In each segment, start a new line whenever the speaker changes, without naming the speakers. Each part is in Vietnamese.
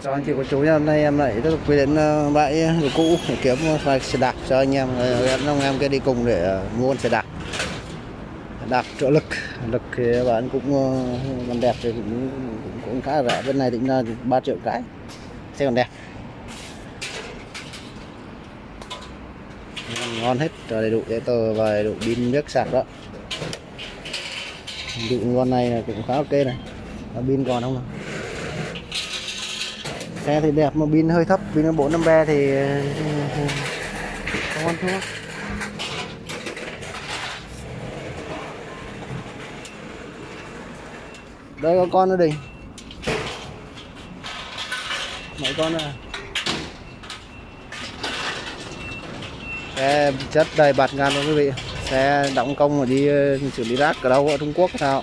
Chào anh chị cô chú nha, hôm nay em lại tiếp tục quy đến bãi đồ cũ để kiếm vài xe đạp cho anh em kia đi cùng để mua xe đạp. Đạp trợ lực thì bạn cũng còn đẹp thì cũng khá là rẻ, bên này tính ra 3 triệu cái xe còn đẹp, ngon hết, đầy đủ giấy tờ và đầy đủ pin nước sạc đó. Ví dụ con này cũng khá ok này, pin còn không nào? Xe thì đẹp mà pin hơi thấp, pin 4-5 thì không ăn thua. Đây có con nữa đi, mấy con này. Xe chất đầy bạt ngàn luôn quý vị, xe đóng công mà đi xử lý rác ở đâu, ở Trung Quốc sao.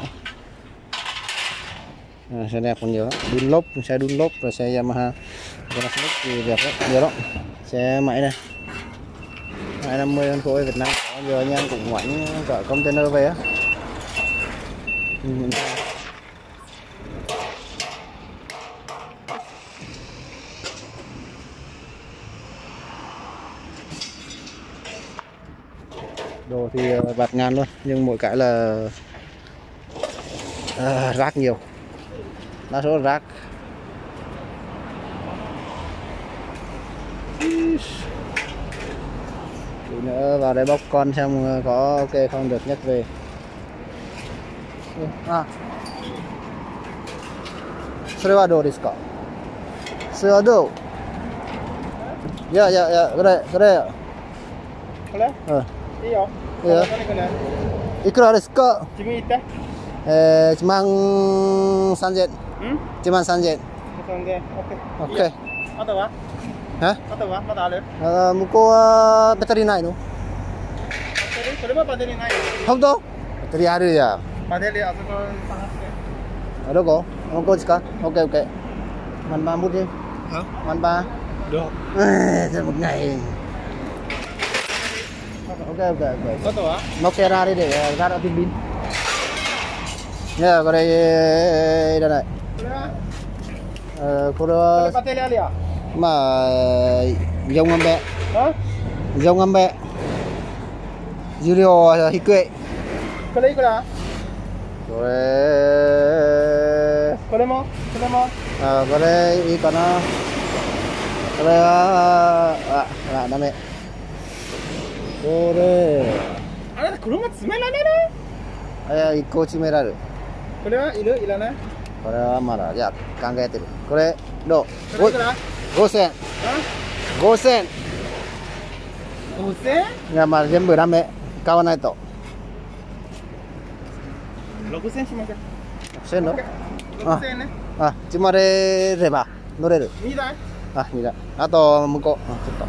Xe đẹp còn nhiều lắm, đun lốp, xe đun lốp rồi xe Yamaha Panasonic thì đẹp rất nhiều lắm. Xe máy này 250 phân khối Việt Nam, giờ anh em cũng ngoảnh chở container về á. Đồ thì bạt ngàn luôn, nhưng mỗi cái là rác nhiều, đa số là rác. Tí nữa vào đây bóc con xem có ok không, được nhắc về. Srevado desu ka? Srevado. Ya, kore.
Kore? Iyo.
Iya. Ikura desu ka?
Jimi itte.
Cuman 3,000. Cuman 3,000.
3,000. Oke.
Oke.
Atau wa?
Hah?
Atau wa? Mata aru?
Muko battery nai no?
Batteri? Sore wa batteri nai.
Honto? Battery aru ya.
Batteri asoko sagaste.
Doko? Doko desu ka? Ok. Man 3 phút đi.
Hả?
Man 3.
Được.
Giờ một ngày. Ok.
Atau wa?
Nó ke ra đi để ra đỡ pin. Nha, có đây này. Kore
batteri ali ya?
mà dông ngâm bẹ.
Hả?
Dông ngâm bẹ. Yurio hikue.
Kore ikura? Kore mo?
Kore ikana. Kore dame. Kore
あなた車詰められる？
1個詰められる。
これはいる？いらない？
これはまだじゃあ考えてる。これどう？
これいくら
5000。5000。
5000？
いやまあ全部ダメ。買わないと。
6000しましょう。
6000の？
6000円ね。
積まれれば乗れる。
2台？
2台。あと向こう。ちょっと。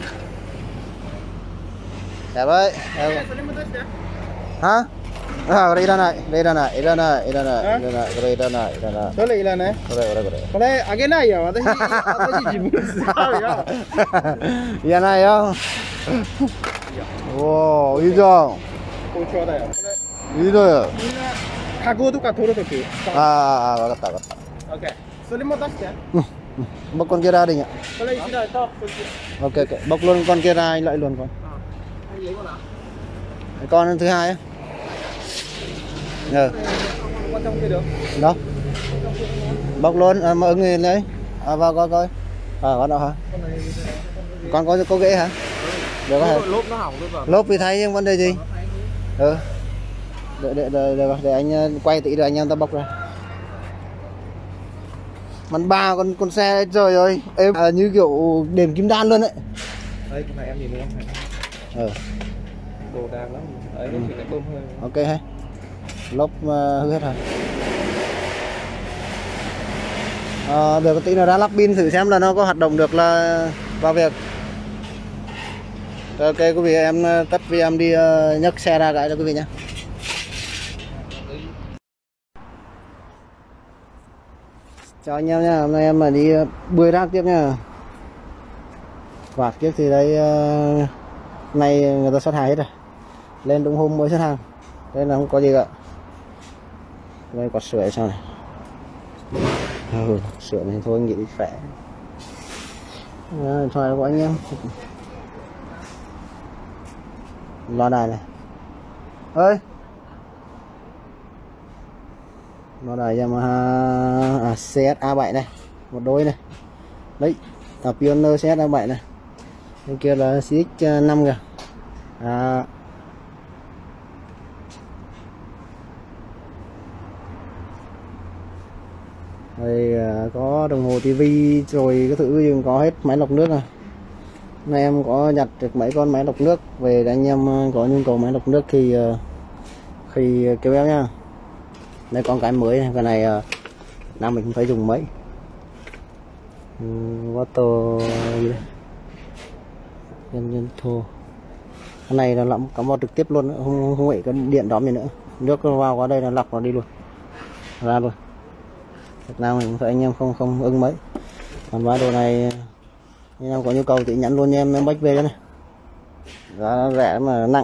やばい。
それも出して。
は？これいらない。これいらない。これいらない。
それいらない？これあげないよ。私自分で使うよ。
いらないよ。おお、いいじゃん。
包丁だよ。これ
いいだよ。
みんなカゴとか取るとき。
わかった。
オッケー。それも出して。
Bóc con kia ra đi nhỉ?
Cái này chỉ là to.
Ok, bóc luôn con kia ra, anh lại luôn con.
Anh lấy con nào?
Con thứ hai á.
Con trong kia được.
Đâu? Bóc luôn, mà ứng lên đấy. Vào coi. Con nào hả? Con có ghế hả? Được hả?
Lốp nó hỏng rồi.
Lốp thì thấy nhưng vấn đề gì? Để anh quay tí rồi anh em ta bóc ra. Mắn 3 con xe trời ơi, em như kiểu đền kim đan luôn đấy.
Đây cái này em nhìn thấy không? Đồ đạc lắm. Đấy nó chỉ lại bơm hơi.
Ok hay. Lốp hư hết rồi. Được tí nữa ra lắp pin thử xem là nó có hoạt động được là vào việc. Ok quý vị, em tắt vì em đi nhấc xe ra cái cho quý vị nhé. Chào anh em nha, hôm nay em mà đi bươi rác tiếp nha. Quạt tiếp thì đây nay người ta xuất hàng hết rồi. Lên đúng hôm mới xuất hàng. Đây là không có gì cả. Đây quạt sưởi sao này. Sửa này thôi nghĩ khỏe. Điện thoại của anh em. Loa đài này. Ơi. Loa đài Yamaha CS A7 này, một đôi này. Đấy, Pioneer CS A7 này. Bên kia là CX5 kìa. Đây có đồng hồ tivi rồi cái thứ gì có hết, máy lọc nước này. Hôm nay em có nhặt được mấy con máy lọc nước về để anh em có nhu cầu máy lọc nước thì kêu em nhá. Đây con cái mới này, cái này năm mình không phải dùng mấy. Water gì đây? Nhân thô. Cái này là lắm cắm vào trực tiếp luôn, không phải cái điện đóm gì nữa. Nước nó vào qua đây là lọc nó đi luôn. Ra luôn. Việt Nam mình phải anh em không ưng mấy. Còn ba đồ này anh em có nhu cầu thì nhắn luôn nha em bách về cho này. Giá rẻ mà nặng.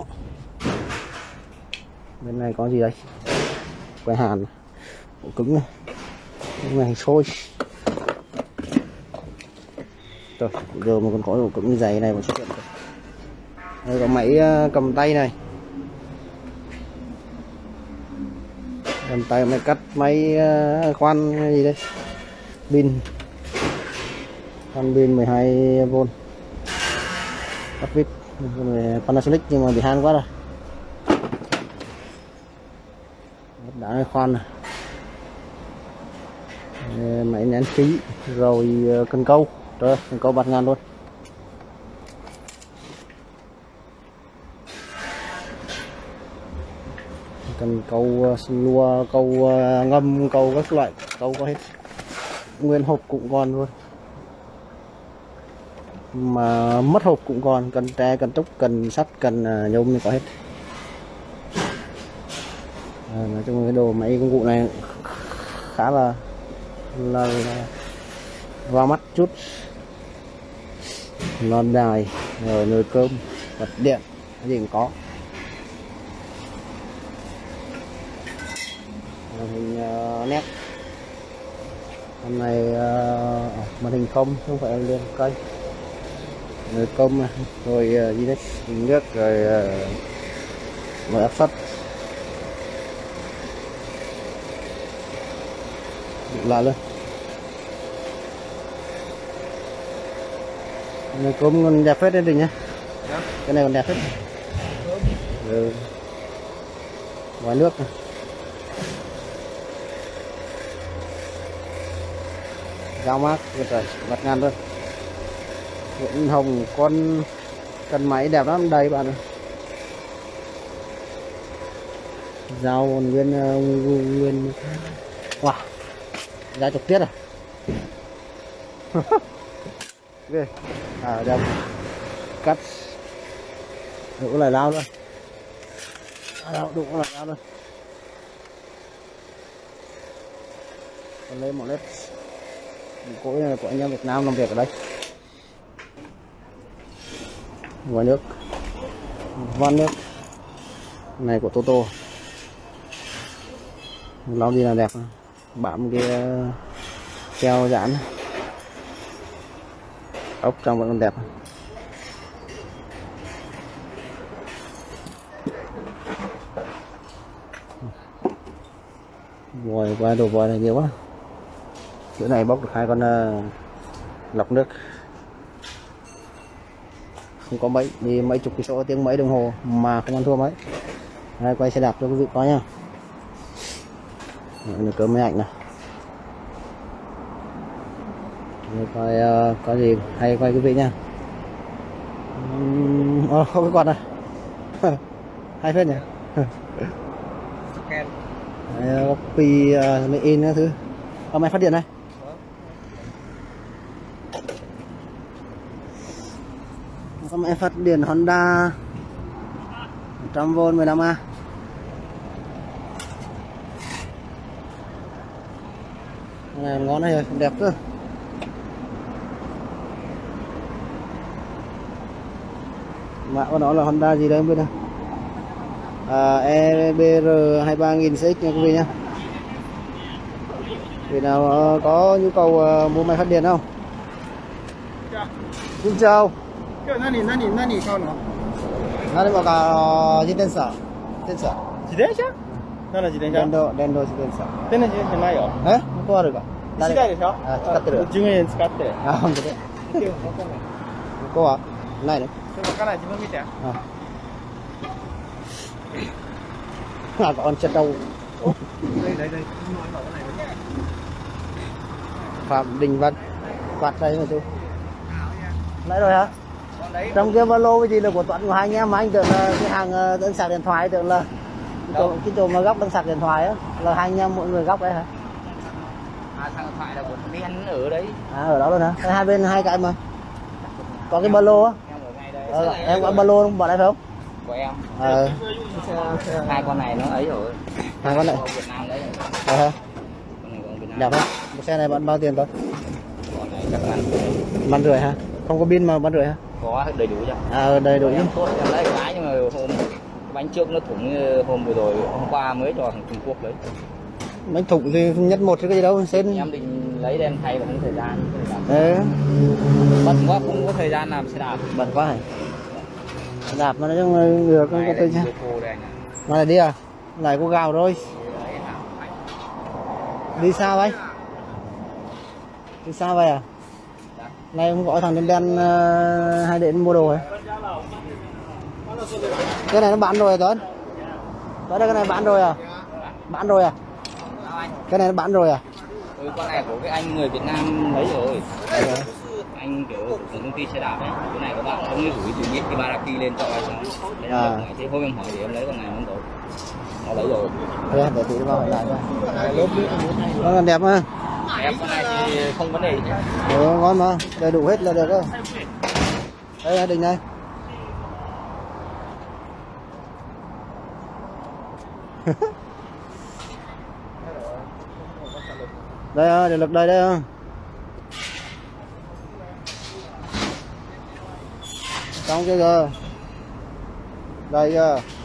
Bên này có gì đây? Quay hàn, bộ cứng này, cái này sôi. Rồi giờ mà còn có bộ cứng như dày này mà xuất hiện. Đây có máy cầm tay này. Cầm tay máy cắt, máy khoan gì đây? Pin. Con pin 12V. Bắt vít Panasonic nhưng mà bị han quá rồi. Đá khoan này. Máy nén khí rồi cần câu. Rồi, cần câu bạt ngàn luôn. Cần câu lua, câu ngâm, câu các loại, câu có hết. Nguyên hộp cũng còn luôn. Mà mất hộp cũng còn, cần tre, cần trúc, cần sắt, cần nhôm thì có hết. Nói chung cái đồ máy công cụ này khá là vào mắt chút. Lon đài, rồi nồi cơm, bật điện, cái gì cũng có. Màn hình nét. Hôm nay màn hình không phải liền cây. Nồi cơm này, rồi gì đấy, nước, rồi nồi áp suất. Lại luôn. Nồi cơm còn đẹp phết đấy đừng nhá. Cái này còn đẹp phết. Ngoài nước này. Dao mát rồi, bật ngàn luôn. Nguyễn Hồng, con cần máy đẹp lắm, đầy bạn ơi. Dao nguyên wow, giá chục tiết à. Ghê. Đẹp. Cắt đủ lại lao luôn. Đủ lại lao luôn. Còn lấy một lết cối này của anh em Việt Nam làm việc ở đây. Ngoài nước, van nước này của Toto. Lau đi là đẹp, bám cái keo dán, ốc trong vẫn còn đẹp. Vòi qua đồ vòi này nhiều quá. Bữa này bóc được 2 con lọc nước. Không có mấy, đi mấy chục cây số tiếng mấy đồng hồ mà không ăn thua mấy. Đây, quay xe đạp cho quý vị có nha. Đây, cơm máy ảnh này. Đây, coi có gì hay quay quý vị nha. Không cái quạt này. Hay phết nhỉ. Copy in các thứ. Máy phát điện này. Có máy phát điện Honda 100V 15A. Cái này ngon này rồi, đẹp cơ. Mã của nó là Honda gì đây không biết đâu. EBR 23000 CX nha quý vị nhá. Vì nào có nhu cầu mua máy phát điện không? Xin chào.
那你靠哪？
나는 뭐가 지댄서. 댄서.
自転車？なんだ自転車？
電動自転車。
電動自転車ないよ。
え？向こうあるか。
違うでしょ？
あ、使ってる。
10円使って。
あ、本当で。向こうはないの？
それわからない、自分見て。
À, con chết đâu.
Đây.
Phạm Đình Văn. Quạt đây mà chú. Lấy rồi hả? Trong kia ba lô cái gì là của Tuấn của hai anh em mà anh tưởng là cái hàng đơn sạc điện thoại, tưởng là cái chỗ mà góc đơn sạc điện thoại á là hai anh em mỗi người góc đấy hả?
À, thằng điện thoại là của thằng Ben ở đấy.
À, ở đó luôn hả? Hai bên hai cái mà. Có cái ba lô á.
Em ở ngay đây.
Em có ba lô bỏ đây phải không?
Của em.
Hai
con này nó ấy rồi.
hai con này.
Việt Nam đấy.
Hả?
Con này của Việt Nam.
Đẹp không? Một xe này bạn bao tiền thôi?
Con này chắc là
Bán rưỡi hả? Không có pin mà bán rưỡi hả?
có đầy đủ chứ.
À, đầy đủ chứ.
Em tốt em lấy cái nhưng mà hôm bánh trước nó thủng hôm vừa rồi hôm qua mới cho thằng Trung Quốc đấy.
Bánh thủng thì nhất một chứ cái gì đâu, xin.
Em định lấy đem thay vào thời gian.
Bận
quá không có thời gian làm xe đạp.
Bận quá hả? Đạp mà nói chung là được không có tên chứ. Mà này đi à? Lại có gạo rồi. Đi sao vậy? Đi sao vậy à? Nay không gọi thằng đen đen hay đến mua đồ hả? Cái này nó bán rồi à Tuấn? Tuấn đây cái này bán rồi à? Bán rồi à? Cái này nó bán rồi à?
Ừ, con này của cái anh người Việt Nam lấy rồi. Anh kiểu của công ty xe đạp ấy. Cái này các bạn ông ấy gửi từ cái Baraki lên cho anh. Thế hôm em hỏi thì em lấy con này không rồi. Nó lấy rồi.
Để tí nó vào lại ra. Nó còn đẹp mà.
Em con này thì không vấn đề gì.
Ngon mà, đầy đủ hết là được rồi. Đây Đình này. Đây điện lực đây đây. Xong chưa kìa. Đây kìa.